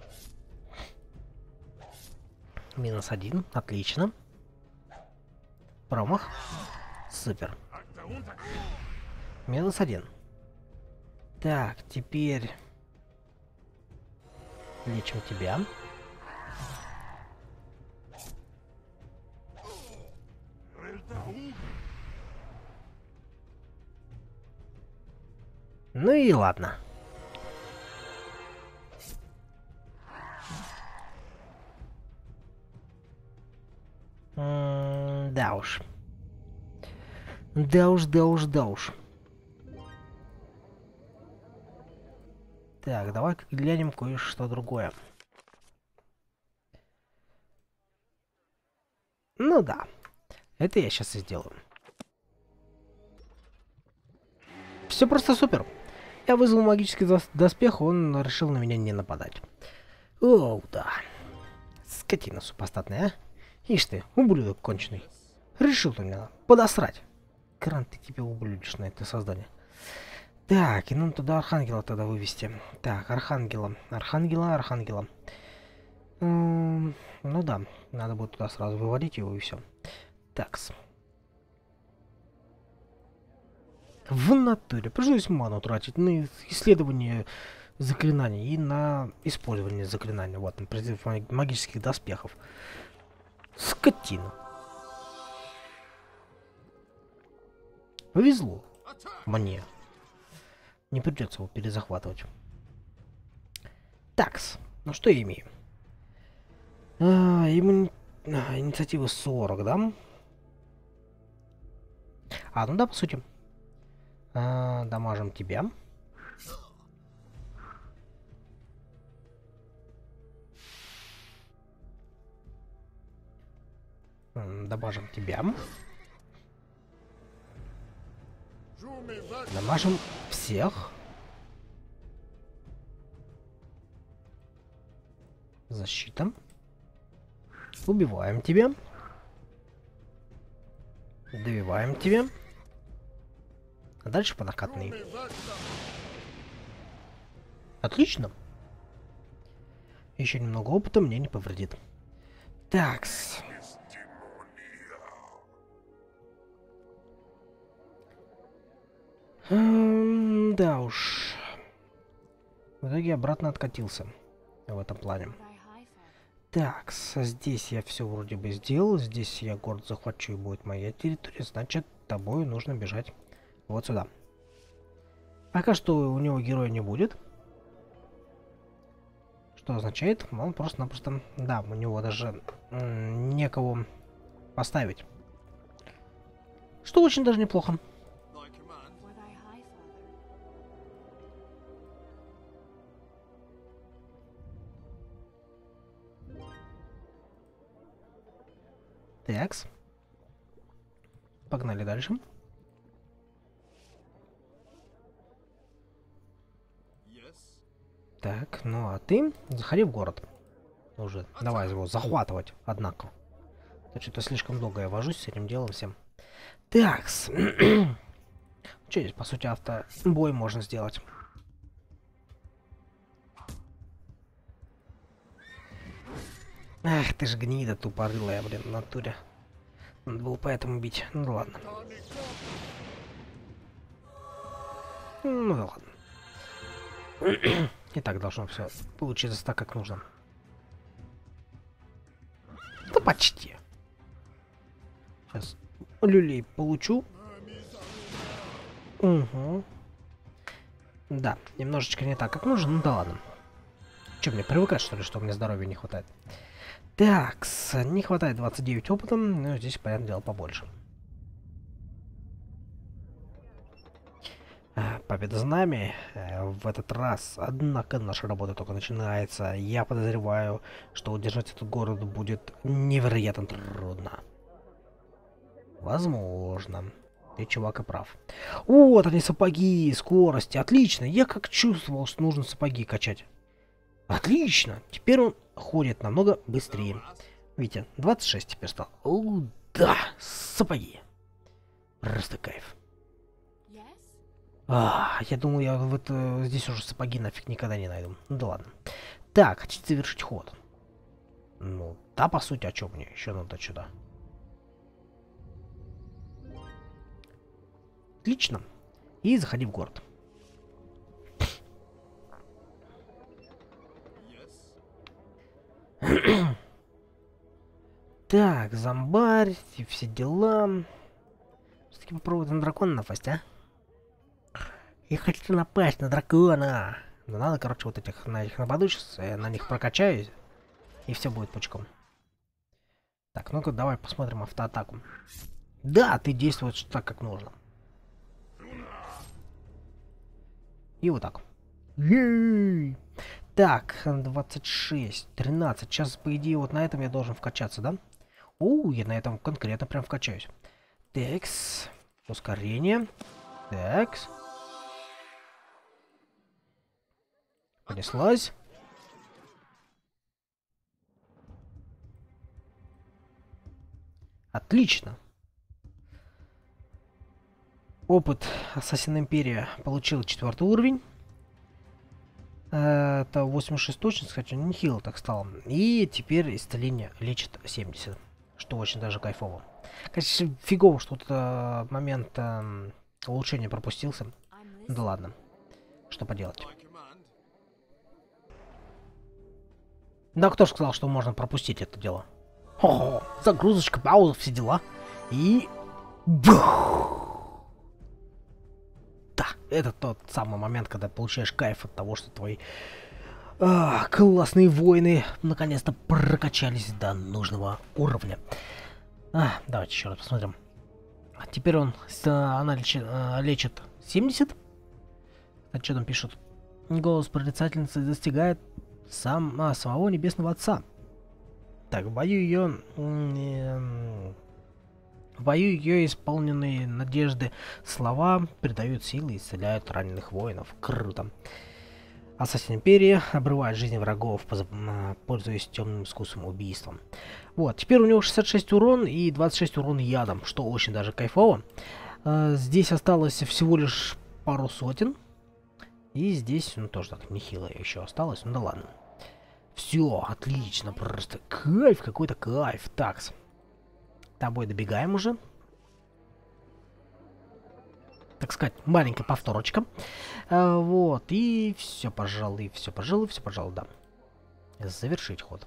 -1, отлично. Промах. Супер. -1. Так, теперь лечим тебя. Ну и ладно. Да уж. Да уж, да уж, да уж. Так, давай-ка глянем кое-что другое. Ну да. Это я сейчас и сделаю. Все просто супер. Я вызвал магический доспех, он решил на меня не нападать. Оу, да. Скотина супостатная, а? Ишь ты, ублюдок конченый. Решил ты меня подосрать. Кран ты тебе ублюдишь на это создание. Так, и нам туда Архангела тогда вывести. Так, Архангела. Архангела. Ну да, надо будет туда сразу выводить его и все. Такс. В натуре. Пришлось ману тратить на исследование заклинаний и на использование заклинаний. Вот, на призыв магических доспехов. Скотина. Повезло мне. Не придется его перезахватывать. Такс. Ну что я имею? Инициатива 40, да? Ну да, по сути. Дамажим тебя. Дамажим тебя. Дамажим всех. Защита. Убиваем тебя. Добиваем тебя. А дальше по накатной. Отлично. Еще немного опыта мне не повредит. Такс. Да уж. В итоге обратно откатился в этом плане. Так, здесь я все вроде бы сделал. Здесь я город захвачу и будет моя территория. Значит, тобой нужно бежать вот сюда. Пока что у него героя не будет. Что означает, он просто-напросто... Да, у него даже некого поставить. Что очень даже неплохо. Такс. Погнали дальше. Так, ну а ты заходи в город. Уже. Давай его захватывать, однако. Что-то слишком долго я вожусь с этим делом всем. Такс. Что здесь, по сути, автобой можно сделать? Ах, ты ж гнида тупорылая, блин, в натуре. Надо было поэтому бить. Ну ладно. Ну да ладно. И так должно все получиться так, как нужно. Да почти. Сейчас люлей получу. Угу. Да, немножечко не так, как нужно, ну да ладно. Че, мне привыкать, что ли, что мне здоровья не хватает? Так, не хватает 29 опыта, но здесь, понятное дело, побольше. Победа за нами в этот раз. Однако наша работа только начинается. Я подозреваю, что удержать этот город будет невероятно трудно. Возможно. Ты, чувак, и прав. Вот они, сапоги, скорости. Отлично. Я как чувствовал, что нужно сапоги качать. Отлично! Теперь он ходит намного быстрее. Видите, 26 теперь стал. О, да! Сапоги! Просто кайф. Я думаю, я вот здесь уже сапоги нафиг никогда не найду. Ну да ладно. Так, хотите завершить ход? Ну, да, по сути, а чё мне? Еще надо сюда. Отлично. И заходи в город. Так, зомбарь и все дела. Все-таки попробуй на дракона напасть, а? Я хочу напасть на дракона. Но надо, короче, вот этих на них нападу сейчас, я на них прокачаюсь, и все будет пучком. Так, ну-ка, давай посмотрим автоатаку. Да, ты действуешь так, как нужно. И вот так. Ей! Так, 26, 13. Сейчас, по идее, вот на этом я должен вкачаться, да? Я на этом конкретно прям вкачаюсь. Текс. Ускорение. Текс. Понеслась. Отлично. Опыт Ассасин Империя получил 4 уровень. Это 86 точность, кстати, нехило так стало. И теперь исцеление лечит 70. Что очень даже кайфово. Конечно, фигово, что тут момент улучшения пропустился. Да ладно. Что поделать. Да, кто же сказал, что можно пропустить это дело? О, загрузочка, пауза, все дела. И... Бух! Да, это тот самый момент, когда получаешь кайф от того, что твои классные воины наконец-то прокачались до нужного уровня. Давайте еще раз посмотрим. Теперь она лечит 70. А что там пишут? Голос прорицательницы достигает самого Небесного Отца. Так, в бою ее исполненные надежды слова придают силы и исцеляют раненых воинов. Круто. Ассасин Империи обрывает жизни врагов, пользуясь темным искусством убийством. Вот, теперь у него 66 урон и 26 урон ядом, что очень даже кайфово. Здесь осталось всего лишь пару сотен. И здесь, ну, тоже так нехило еще осталось, ну да ладно. Все, отлично, просто кайф, какой-то кайф. Так, с тобой добегаем уже. Так сказать, маленькая повторочка. Вот, и все, пожалуй, да. Завершить ход.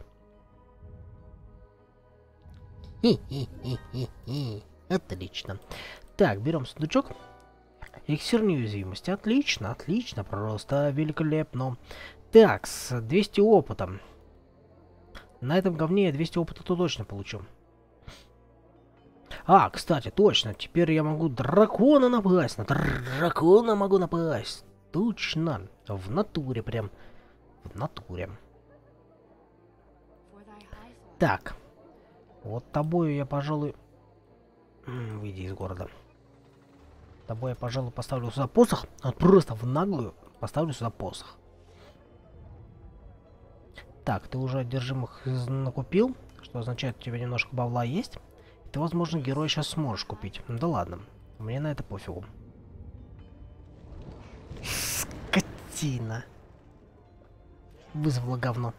Отлично. Так, берем сундучок. Эликсир неуязвимости. Отлично, отлично, просто великолепно. Так, с 200 опыта. На этом говне я 200 опыта-то точно получу. Кстати, точно, теперь я могу дракона напасть. На дракона могу напасть. Точно. В натуре прям. В натуре. Так. Вот тобою я, пожалуй... Выйди из города. Тобой я, пожалуй, поставлю сюда посох. Вот просто в наглую поставлю сюда посох. Так, ты уже одержимых накупил, что означает, у тебя немножко бабла есть. Ты, возможно, героя сейчас сможешь купить. Ну да ладно, мне на это пофигу. Скотина. Вызвала говно.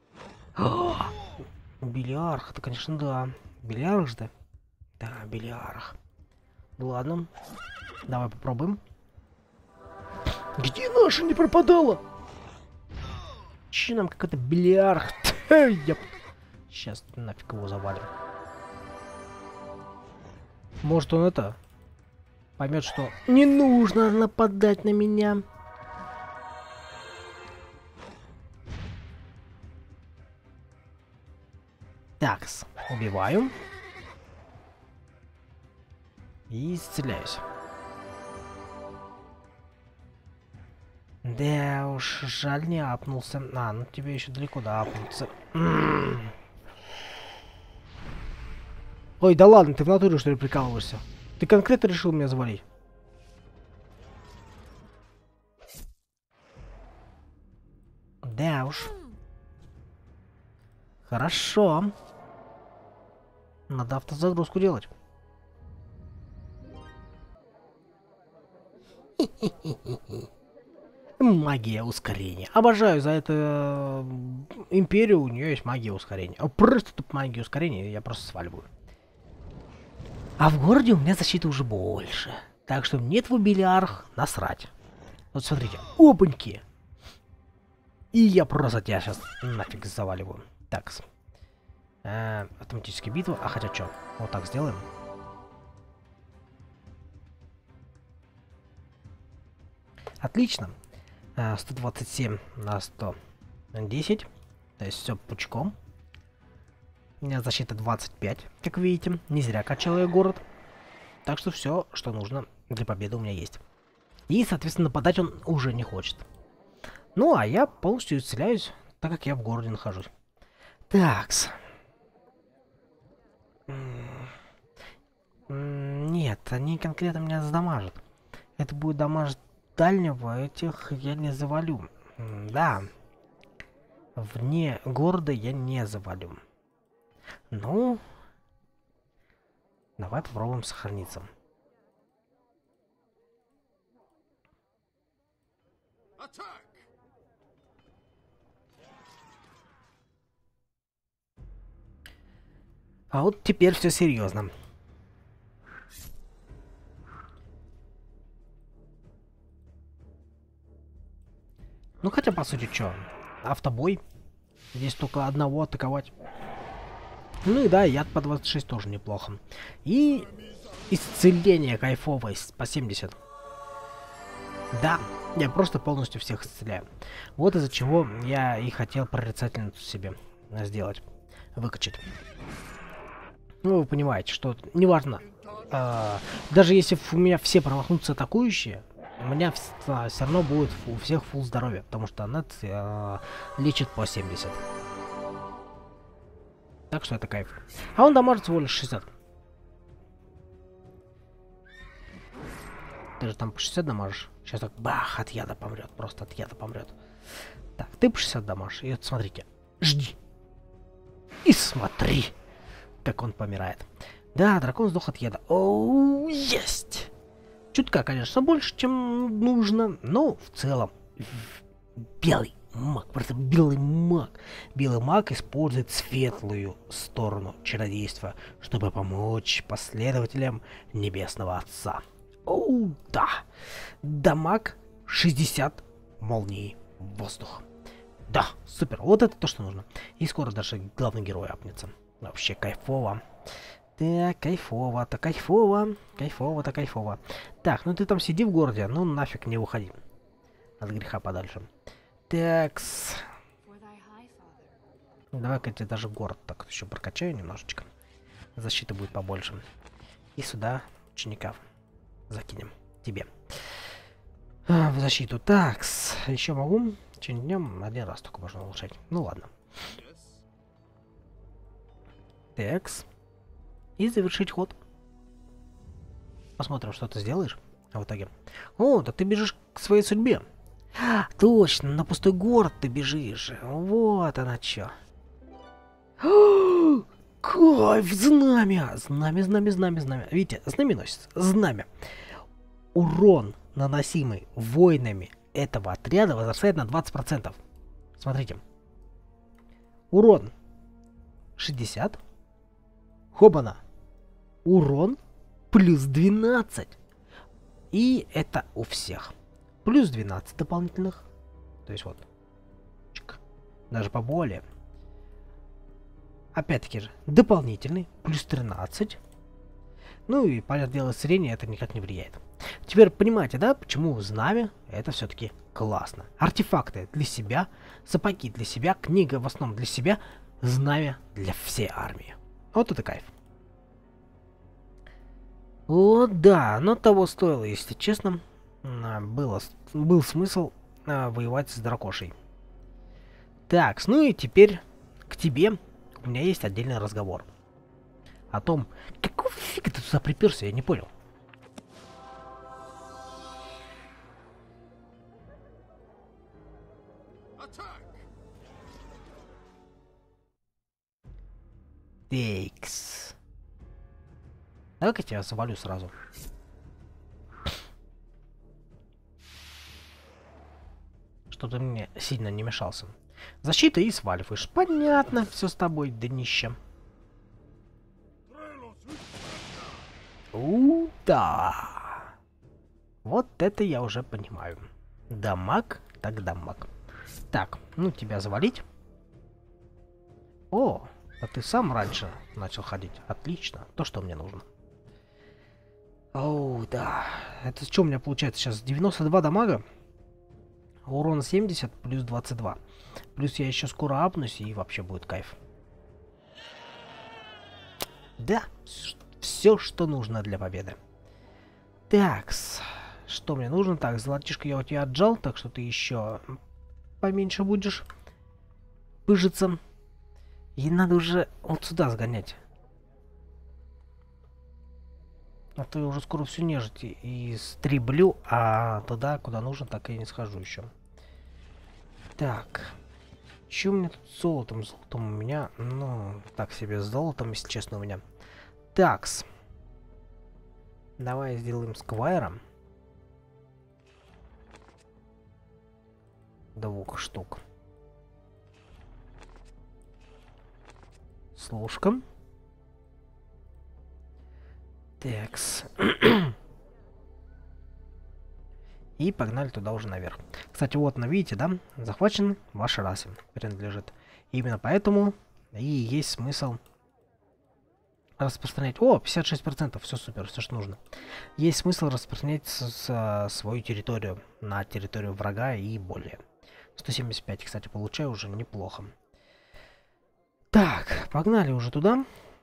Бильярх, это, конечно, да. Бильярх же, да? Да, бильярх. Да ладно. Давай попробуем. Где наша не пропадала? Че нам какой-то бильярд? Сейчас нафиг его завалим. Может он это поймет, что не нужно нападать на меня. Такс, убиваю. И исцеляюсь. Да уж, жаль, не апнулся. Ну тебе еще далеко до апнуться. Ой, да ладно, ты в натуре, что ли, прикалываешься? Ты конкретно решил меня завалить? Да уж. Хорошо. Надо автозагрузку делать. Магия ускорения. Обожаю за это империю, у нее есть магия ускорения. Просто тут магия ускорения, я просто сваливаю. А в городе у меня защиты уже больше. Так что нет в убилиарх, насрать. Вот смотрите, опаньки. И я просто тебя сейчас нафиг заваливаю. Так. Автоматическая битва. А хотя что? Вот так сделаем. Отлично. 127 на 110. То есть все пучком. У меня защита 25, как видите. Не зря качал я город. Так что все, что нужно для победы у меня есть. И, соответственно, нападать он уже не хочет. Ну, а я полностью исцеляюсь, так как я в городе нахожусь. Такс. Нет, они конкретно меня задамажат. Это будет дамаж дальнего, этих я не завалю. Да. Вне города я не завалю. Ну, давай попробуем сохраниться. А вот теперь все серьезно. Ну хотя по сути что, автобой. Здесь только одного атаковать. Ну и да, яд по 26 тоже неплохо. И исцеление кайфовое по 70. Да, я просто полностью всех исцеляю. Вот из-за чего я и хотел прорицательницу себе сделать. Выкачать. Ну, вы понимаете, что неважно. Даже если у меня все промахнутся атакующие, у меня все равно будет у всех фулл здоровья, потому что она лечит по 70. Так что это кайф. А он дамажит всего лишь 60. Ты же там по 60 дамажишь. Сейчас так бах, от яда помрет. Просто от яда помрет. Так, ты по 60 дамажишь. И вот смотрите. Жди. И смотри, как он помирает. Да, дракон сдох от яда. Оу, есть! Чутка, конечно, больше, чем нужно. Но в целом белый маг, просто белый маг. Белый маг использует светлую сторону чародейства, чтобы помочь последователям Небесного Отца. Оу, да. Дамаг 60 молний в воздух. Да, супер. Вот это то, что нужно. И скоро даже главный герой апнется. Вообще кайфово. Так, кайфово-то, кайфово. Кайфово-то, кайфово. Так, ну ты там сиди в городе, ну нафиг не уходи. От греха подальше. Такс. Давай-ка я тебе даже город так еще прокачаю немножечко. Защита будет побольше. И сюда учеников закинем. Тебе. В защиту. Такс. Еще могу? Чем днем один раз только можно улучшать. Ну ладно. Такс. И завершить ход. Посмотрим, что ты сделаешь. А в итоге. О, так ты бежишь к своей судьбе. Точно, на пустой город ты бежишь. Вот она чё. Кайф, знамя! Знамя, знамя, знамя, знамя. Видите, знаменосец, знамя. Урон, наносимый воинами этого отряда, возрастает на 20%. Смотрите. Урон 60. Хобана. Урон плюс 12. И это у всех. Плюс 12 дополнительных. То есть вот. Чик. Даже поболее. Опять-таки же, дополнительный. Плюс 13. Ну и, понятное дело, исцеление это никак не влияет. Теперь понимаете, да, почему знамя это все-таки классно. Артефакты для себя, сапоги для себя, книга в основном для себя, знамя для всей армии. Вот это кайф. О, да, но того стоило, если честно. Был смысл воевать с дракошей. Так, ну и теперь к тебе у меня есть отдельный разговор. О том, какого фига ты туда приперся, я не понял. Тейкс. Давай-ка я тебя завалю сразу. Что-то мне сильно не мешался. Защита и сваливаешь. Понятно, все с тобой, днище. Да. Вот это я уже понимаю. Дамаг, так дамаг. Так, ну тебя завалить. О, а ты сам раньше начал ходить. Отлично, то, что мне нужно. Оу, да. Это что у меня получается сейчас? 92 дамага. Урон 70 плюс 22. Плюс я еще скоро апнусь, и вообще будет кайф. Да, все, что нужно для победы. Такс. Что мне нужно? Так, золотишко я у тебя отжал, так что ты еще поменьше будешь пыжиться. И надо уже вот сюда сгонять. А то я уже скоро всю нежить и стреблю, а туда, куда нужно, так и не схожу еще. Так. Че у меня тут с золотом? Золотом у меня, ну, так себе с золотом, если честно, у меня. Такс. Давай сделаем сквайра. 2 штук. Слушком. Такс. И погнали туда уже наверх. Кстати, вот, видите, да? Захвачен вашей расе. Принадлежит. И именно поэтому и есть смысл распространять... О, 56%. Все супер, все, что нужно. Есть смысл распространять свою территорию на территорию врага и более. 175, кстати, получаю уже неплохо. Так, погнали уже туда.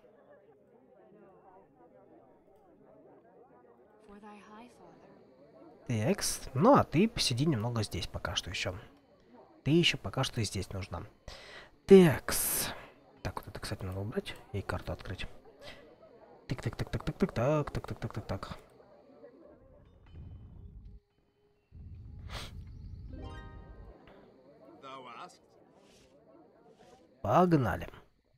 Текс. Ну, а ты посиди немного здесь пока что еще. Ты еще пока что и здесь нужна. Текс. Так, вот это, кстати, надо убрать и карту открыть. Так. Погнали.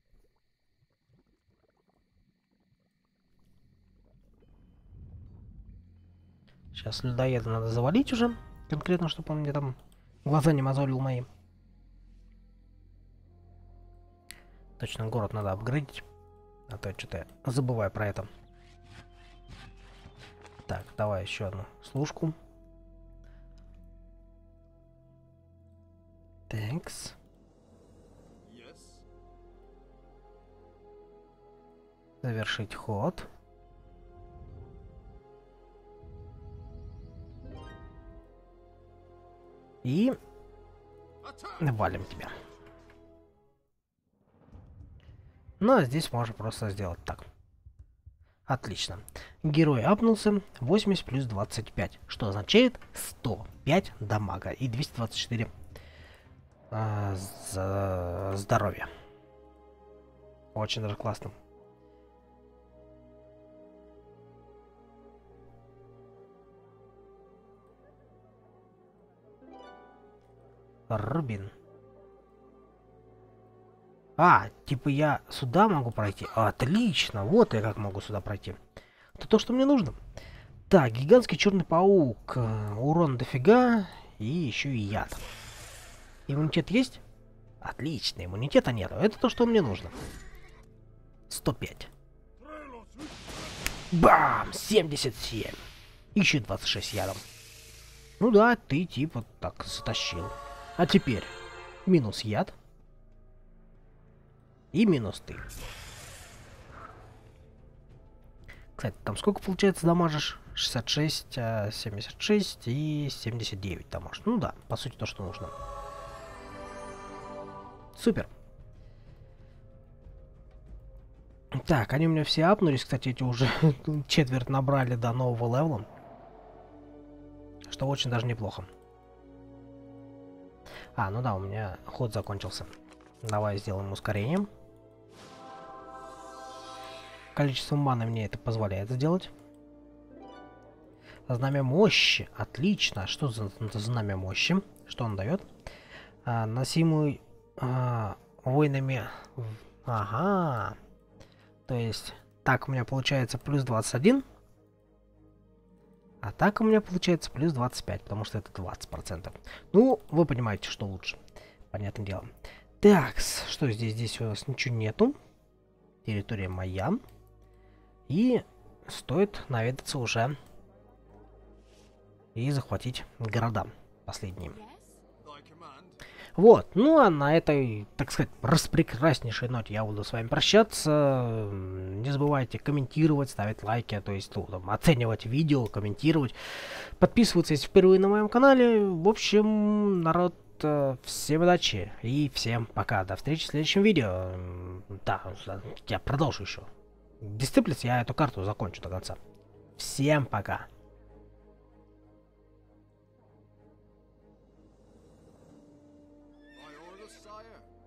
Сейчас людоеда надо завалить уже. Конкретно, чтобы он мне там глаза не мозолил мои. Точно, город надо апгрейдить. А то что-то я забываю про это. Так, давай еще одну служку. Тэнкс. Завершить ход. И валим тебя. Ну, а здесь можно просто сделать так. Отлично. Герой апнулся 80 плюс 25, что означает 105 дамага и 224 здоровья. Очень даже классно. Рубин. А, типа я сюда могу пройти? Отлично, вот я как могу сюда пройти. Это то, что мне нужно. Так, гигантский черный паук. Урон дофига. И еще и яд. Иммунитет есть? Отлично, иммунитета нету. Это то, что мне нужно. 105. Бам! 77. Еще 26 ядом. Ну да, ты типа так затащил. А теперь минус яд. И минус ты. Кстати, там сколько получается дамажишь? 66, 76 и 79 дамаж. Ну да, по сути то, что нужно. Супер. Так, они у меня все апнулись. Кстати, эти уже четверть набрали до нового левела. Что очень даже неплохо. А, ну да, у меня ход закончился. Давай сделаем ускорение. Количество маны мне это позволяет сделать. Знамя мощи. Отлично. Что за знамя мощи? Что он дает? Носимый воинами... Ага. То есть, так у меня получается плюс 21. А так у меня получается плюс 25, потому что это 20%. Ну, вы понимаете, что лучше. Понятное дело. Так, что здесь? Здесь у нас ничего нету. Территория моя. И стоит наведаться уже и захватить города последние. Вот, ну а на этой, так сказать, распрекраснейшей ноте я буду с вами прощаться. Не забывайте комментировать, ставить лайки, то есть, ну, там, оценивать видео, комментировать. Подписываться, если впервые на моем канале. В общем, народ, всем удачи и всем пока. До встречи в следующем видео. Да, я продолжу еще. Дисциплис, я эту карту закончу до конца. Всем пока. By order, sire.